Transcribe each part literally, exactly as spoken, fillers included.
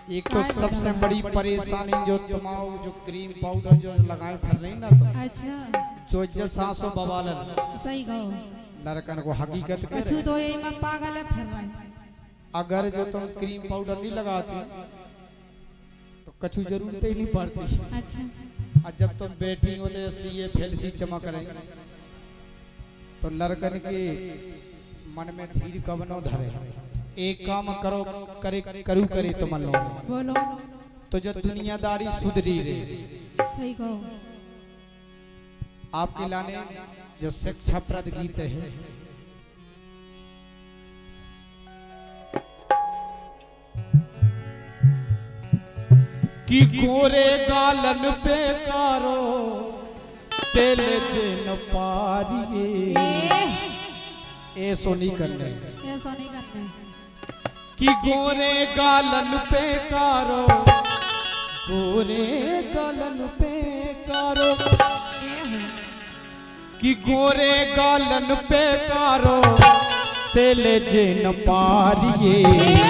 एक तो सबसे बड़ी परेशानी जो तमाम जो क्रीम पाउडर जो लगाए फिर रही ना तो अच्छा जो जैसा सो बवाल सही कहो लड़कन को हकीकत के कछु तो यही में पागल है फिर रहे। अगर जो तुम क्रीम पाउडर नहीं लगाती तो कछु जरूरत ही नहीं पड़ती। अच्छा और जब तुम बैठी होते सी ये फेल सी चमक रही तो लड़कन के मन में धीर कब न धरे। एक काम करो करे करू करे तो मन लो बोलो तो जो दुनियादारी सुधरी रे। सही कहो आपके लाने जो शिक्षाप्रद गीत है कि गोरे गालन पे कारो तेल जिन पारिए ए सोनी करने ऐसा नहीं करना कि गोरे गालन पे कारो गोरे गालन पे कारो कि गोरे गालन पे कारो तेल जिन पारिए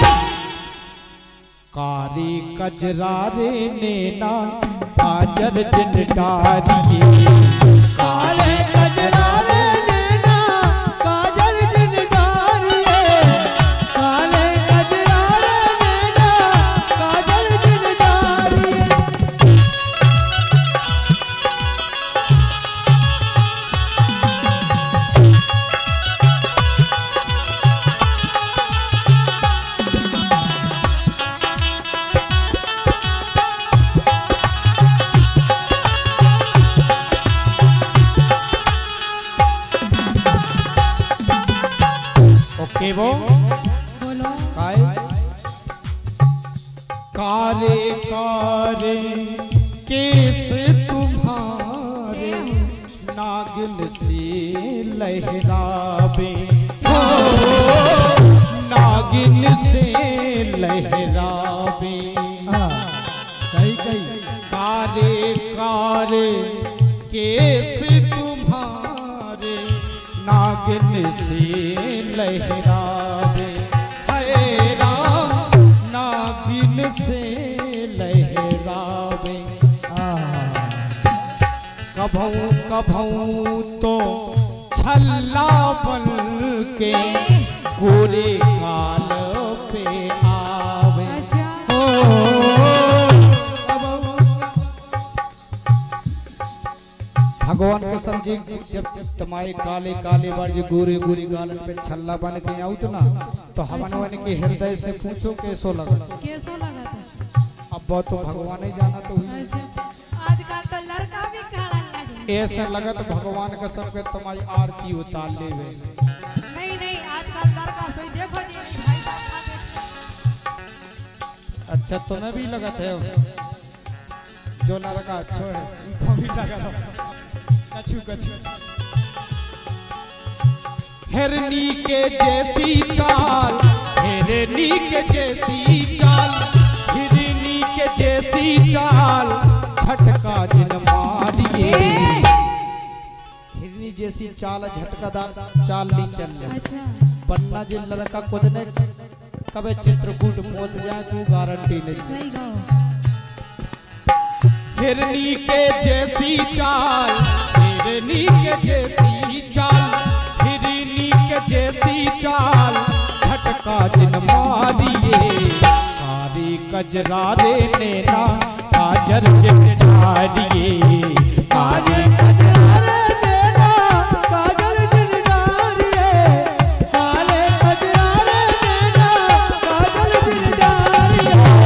कारी कजरारे नैना काजल जिन डारिए काले कजरारे नैना काजल जिन डारिए काले कजरारे नैना काजल जिन डारिए। ओके वो बोलो काय कारे कारे केस तुम्हारे नागिन से लहरावे हो नागिन से लहरावे कहीं कहीं कारे कारे केस तुम्हारे नागिन से लहरावे हाय राम नागिन से लहरावे कभऊ कभऊ तो छल्ला बन के गोरे काल पे आवे। भगवान के समझे जब तुम्हारे काले काले बार जो गोरे गोरे गालन पे छल्ला बन के आउत ना तो हमन वन के हृदय से पूछो कैसो लगा कैसो लगा था अब वो तो भगवान ही जाना तो हुई। अच्छा आजकल तो लड़का भी काला लगे ऐसे लगत भगवान का सबके तुम्हारी आरती उतार ले वे नहीं नहीं आजकल लड़का सोई देखो जी भाई साहब। अच्छा तुम्हें भी लगत है जो लड़का अच्छा है उनको भी लगत कछु कछु हिरनी के जैसी चाल हिरनी के जैसी चाल हिरनी के जैसी चाल झटका जिन मारिए हिरनी जैसी चाल झटकादार चाल नहीं चल रहा। अच्छा पन्ना जिन लड़का कुछ ने कबे चित्रकूट पहुंच जाए तू गारंटी नहीं। सही कहो हिरनी के जैसी चाल हिरनी के जैसी चाल हिरनी के जैसी चाल झटका जिन मारिए कारी कजरारे नैना काजल जिन डारिए कारी कजरारे नैना काजल जिन डारिए काले कजरारे नैना काजल जिन डारिए।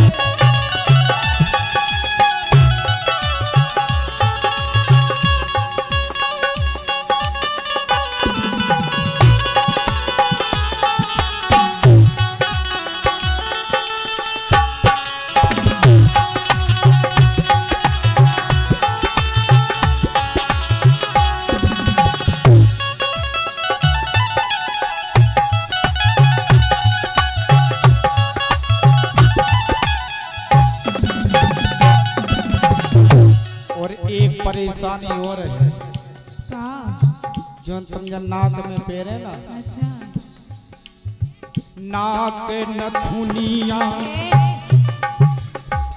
परेशानी हो रही है का जो तुम जन नाक में पेरे ना अच्छा नाक नथुनिया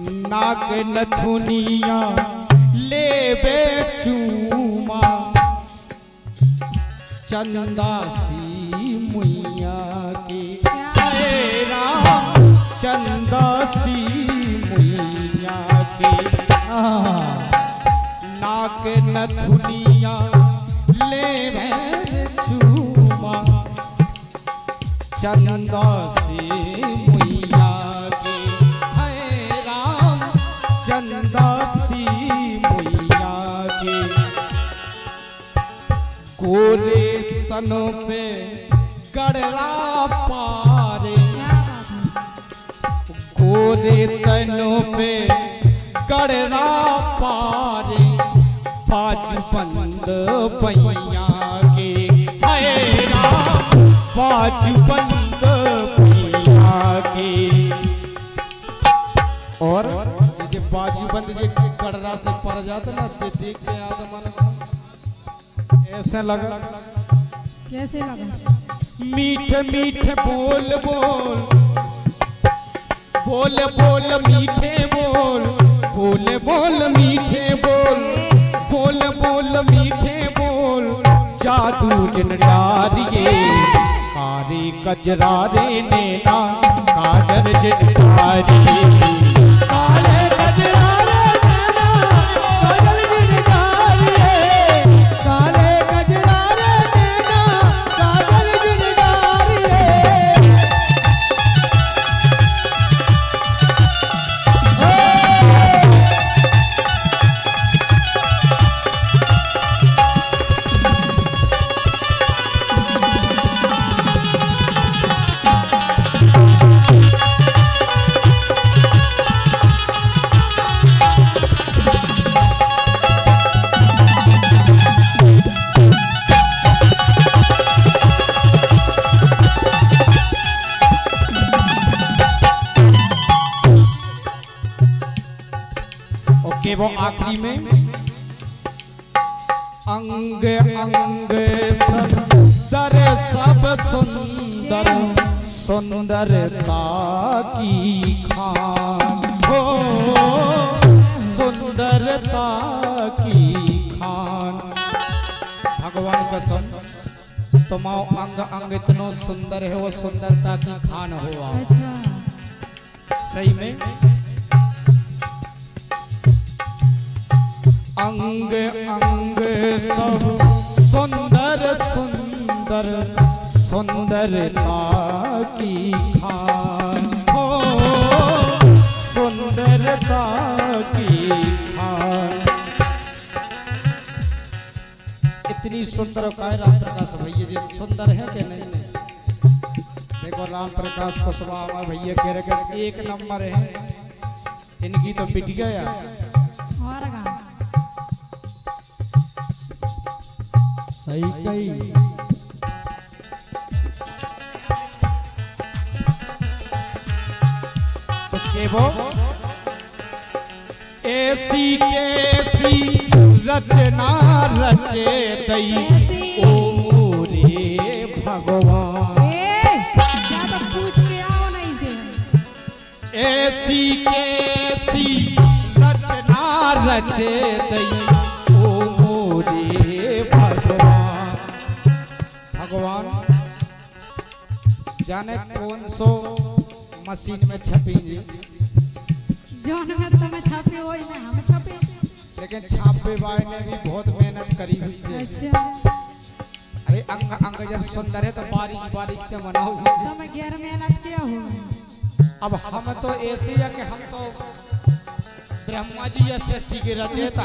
नाक नथुनिया ले बे चूमा चंदा सी मुइया की हे राम चंदा सी मुइया की नाक नथुनिया ले बे चूमा चंदा सी मुइया की हे राम चंदा सी मुइया की गोरे तनों पे गड़रा पारे गोरे तनों पे गड़रा पारे बाजू बंद पैया के हे राम बाजू बंद पैया के और ये बाजू बंद ये गड़रा से पड़ जाता ना जे देख के आदमन ऐसे लगा कैसे लगा मीठे मीठे बोल बोल बोल बोल मीठे बोल बोल बोल मीठे बोल बोल बोल मीठे बोल जादू जिन डारिए कारी कजरारे नैना काजर जिन डारिए काले कजरारे नैना काजल जिन डारिए काले कजरारे नैना काजल जिन डारिए ओके वो आखिरी में अंग अंग सुंदर सब सुंदर सुंदरता की खान हो सुंदरता की खान भगवान कसम तुम्हारा अंग अंग इतना सुंदर है वो सुंदरता की खान हो अच्छा सही में अंग अंग सब सुंदर सुंदर सुंदरता की खान हो सुंदरता की खान इतनी सुंदर काय राम प्रकाश भैया जी सुंदर है कि नहीं देखो राम प्रकाश कुशवाहा भैया कह रहे एक नंबर है इनकी तो पिट गया और गाना सही कही तो केवो ऐसी कैसी रचना रचे दई ओ रे भगवान ए ज्यादा पूछ के आओ नहीं से ऐसी कैसी रचना रचे दई ओ रे भगवान भगवान जाने कौन सो मशीन में छपी जी जोन में तुम छापे वही में हम छापे लेकिन छापे भाई ने भी बहुत मेहनत करी हुई है अच्छा अरे अंग अंग जब सुंदर है तो बारीक बारीक से बना हुआ है तुम गैर मेहनत किया हो अब हम तो ऐसे या कि हम तो ब्रह्मा जी या सृष्टि के रचयिता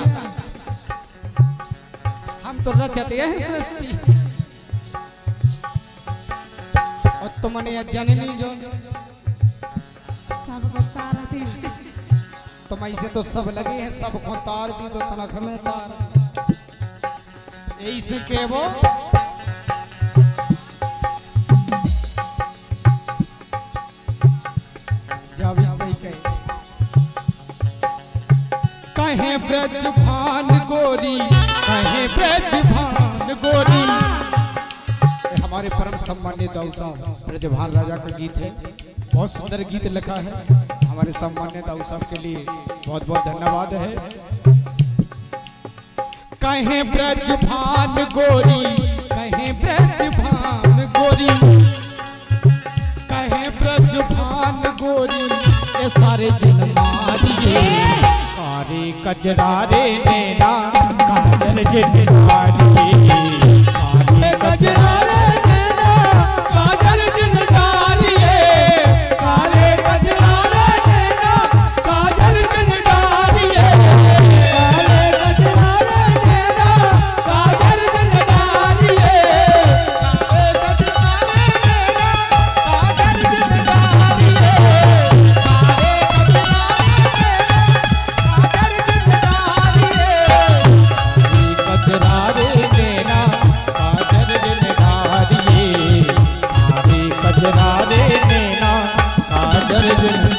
हम तो रचते हैं सृष्टि और तुमने जननी जो सबको तार दी तुम ऐसे तो सब लगे हैं सबको तार दी तो तनख में तार ऐसे के वो जब सही कहे कहे ब्रज भान गोरी कहे ब्रज भान गोरी हमारे परम सम्मानित दाऊ साहब ब्रजभान राजा का गीत है बहुत सुंदर गीत लिखा है। हमारे सम्मानित उस सबके लिए बहुत बहुत धन्यवाद है। कहीं ब्रज भान गोरी, कहीं ब्रज भान गोरी, कहीं ब्रज भान गोरी, ये सारे जिन मारिए कारे कजरारे मेरा काजल जिन मारिए, कारे कजरारे मेरा काजल जिन मारिए, कारे कजरारे मेरा काजल जिन मारिए, कारे कजरारे मेरा काजल जिन मारिए, कारे कजरारे मेरा काजल जिन मारिए, कारे कजरारे मेरा काजल जिन मारिए, कारे कजरारे मेरा काजल जिन